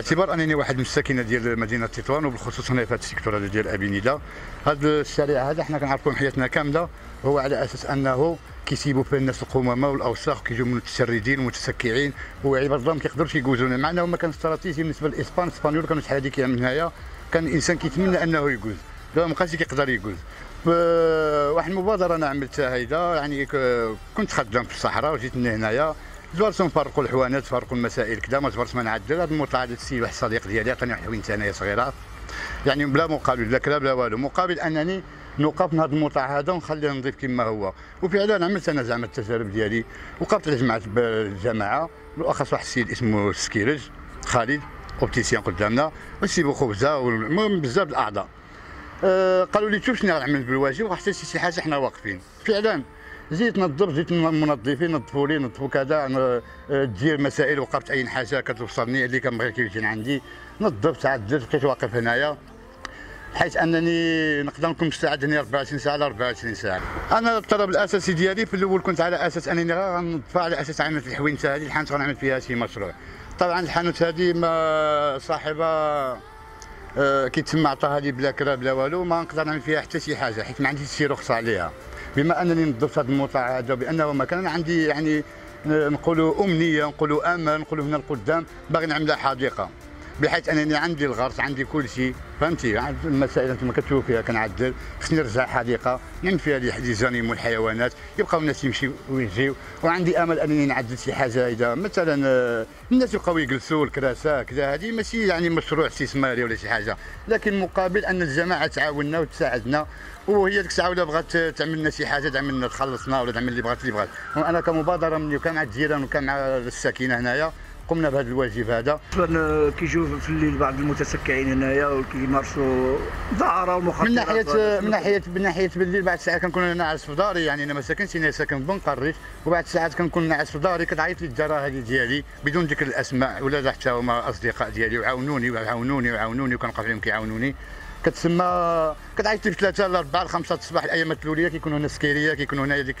باعتبار انني واحد من الساكنه ديال مدينه تطوان وبالخصوص هنا في هذا السيكتور هذا ديال ابينيده. هذا الشارع هذا حنا كنعرفوا حياتنا كامله هو على اساس انه كيسيبوا فيه الناس القمامه والاوساخ وكيجيو متشردين ومتسكعين وعباد الله ما كيقدروش يجوزونا، مع انه ما كان استراتيجي بالنسبه للاسبان. الاسبانيول كانوا شحال هذيك من هنايا كان الانسان كيتمنى انه يجوز، دابا ما بقاش كيقدر يجوز. واحد المبادره انا عملتها هيدا، يعني كنت خدام في الصحراء وجيت من هنايا جبرت نفرقوا الحوانات نفرقوا المسائل كذا، ما جبرت ما نعدل. هذا المطلع هذا السيد واحد الصديق ديالي عطاني واحد حوينت انايا صغيره، يعني بلا مقابل لا كلا بلا والو، مقابل انني نوقف من هذا المطلع هذا ونخليه نظيف كما هو. وفعلا عملت انا زعما التجارب ديالي، وقفت جمعت بالجماعه بالاخص واحد السيد اسمه السكيرج خالد اوبتيسيان قدامنا، ونسيبوا خبزه والمهم بزاف الاعضاء. قالوا لي شوف شنو غنعمل بالواجب وحتى شي حاجه حنا واقفين. فعلا جيت نظف، جيت المنظفين نظفوا لي نظفوا كذا، تجي مسائل وقفت اي حاجه كتوصلني اللي كنبغي كيجي عندي نظفت عدلت، بقيت واقف هنايا بحيث انني نقدر نكون مستعد هنا 24 ساعه على 24 ساعه. انا الطلب الاساسي ديالي في الاول كنت على اساس انني غنطفى على اساس عملت الحوينته هذه الحانوت غنعمل فيها شي مشروع. طبعا الحانوت هذه ما صاحبها كيتسمى عطاها لي بلا كرا بلا والو، ما نقدر نعمل فيها حتى شي حاجه حيت ما عنديش شي رخصه عليها. بما انني نظفت هذا المطلع هذا بانه مكان عندي يعني نقولوا امنيه، نقولوا امل، نقولوا هنا القدام باغي نعملها حديقه، بحيث انني عندي الغرس عندي كل شيء فهمتي. المسائل انتم كتشوفوا فيها كنعدل، خصني نرجع حديقه نعمل فيها لي زانيم والحيوانات يبقاو الناس يمشيو ويجيو، وعندي امل انني نعدل شي حاجه اذا مثلا الناس يبقاو يجلسوا الكراسه كذا. هذه ماشي يعني مشروع استثماري ولا شي حاجه، لكن مقابل ان الجماعه تعاوننا وتساعدنا، وهي ديك الساعه ولا بغات تعمل لنا شي حاجه تعمل لنا تخلصنا ولا تعمل اللي بغات. وانا كمبادره مني وكان مع الجيران وكان مع الساكنه هنايا قمنا بهذا الواجب هذا. اصلا كيجيو في الليل بعض المتسكعين هنايا وكيمارسوا دعاره ومخدرات من ناحيه بالليل بعد ساعه كنكون ناعس في داري، يعني انا ما ساكنش هنا ساكن بنقريش، وبعد ساعات كنكون ناعس في داري كتعيط لي الجاره هذه ديالي بدون ذكر الاسماء ولا حتى هما اصدقاء ديالي وعاونوني وكنوقف عليهم كيعاونوني. كتسمى كتعيط لي في 3 ل 4 ل 5 الصباح الايامات الاوليه كيكونوا هنا السكيريه، كيكونوا هنا ديك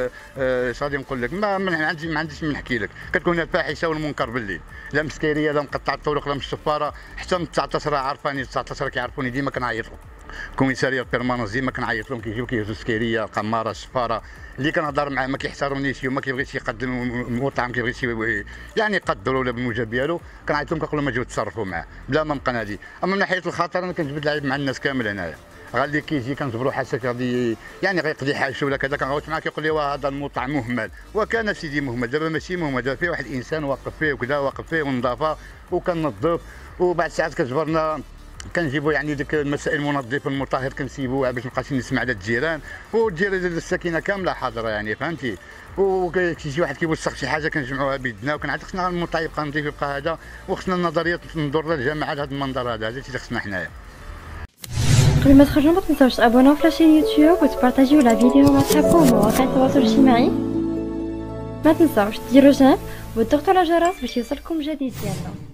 اش غادي نقول لك ما عنديش من نحكي لك. كتكون هنا الفاحشه والمنكر بالليل، لا مسكيريه لا مقطع الطرق لا الشفاره، حتى من 19 عارفاني 19 كيعرفوني ديما كنعيط لهم. كوميساريه بيرمانونس ديما كنعيط لهم كيجيو كيهزوا السكيريه القماره الشفاره، اللي كنهضر معاه ما كيحترمنيش وما كيبغيش يقدر المطعم كيبغيش يعني يقدروا ولا بالموجب ديالو، كنعيط لهم كنقول لهم اجيو تصرفوا معاه بلا ما نبقى نادي. اما من ناحيه الخطر انا كنجبد العيب مع الناس كامل هنايا، غير اللي كيجي كنجبروا حاسك غادي يعني غيقضي حاجه ولا كذا كنغوت معاه كيقول لي هذا المطعم مهمل، وكان سيدي مهمل. دابا ماشي مهمل، دابا فيه واحد الانسان واقف فيه وكذا واقف فيه والنظافه وكنظف، وبعد ساعات كتجبرنا كنجيبوا يعني ديك المسائل المنظف المطهر كنسيبوها باش مابقاش نسمع على الجيران، والجيران ديال الساكنه كامله حاضره يعني فهمتي. وكيجي واحد كيوسخ شي حاجه كنجمعوها بيدنا وكنعرف خصنا المطعم يبقى نظيف يبقى هذا، وخصنا النظريات ندور للجماعه لهذا المنظر هذا اللي خصنا حنايا. قبل ما تخرجوا ما تنساوش تابوناو في لاشين يوتيوب وتبارطاجيو لا فيديو مع صحابكم ومواقع التواصل الاجتماعي. ما تنساوش ديروا جيم وتضغطوا على الجرس باش يوصلكم جديد ديالنا.